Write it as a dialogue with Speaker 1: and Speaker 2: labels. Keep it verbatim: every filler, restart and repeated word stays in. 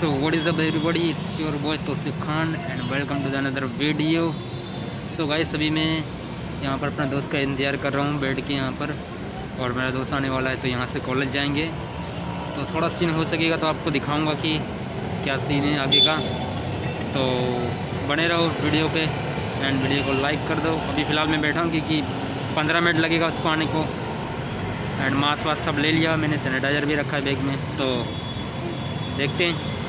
Speaker 1: So what is up everybody, it's your boy Tauseef Khan and welcome to the another video. So guys, अभी मैं यहाँ पर अपना दोस्त का इंतज़ार कर रहा हूँ बैठ के यहाँ पर, और मेरा दोस्त आने वाला है तो यहाँ से कॉलेज जाएंगे। तो थोड़ा सीन हो सकेगा तो आपको दिखाऊंगा कि क्या सीन है आगे का, तो बने रहो वीडियो पे एंड वीडियो को लाइक कर दो। अभी फ़िलहाल मैं बैठा हूँ क्योंकि पंद्रह मिनट लगेगा उसको आने को, एंड मास्क वास्क सब ले लिया मैंने, सैनिटाइज़र भी रखा है बैग में। तो देखते हैं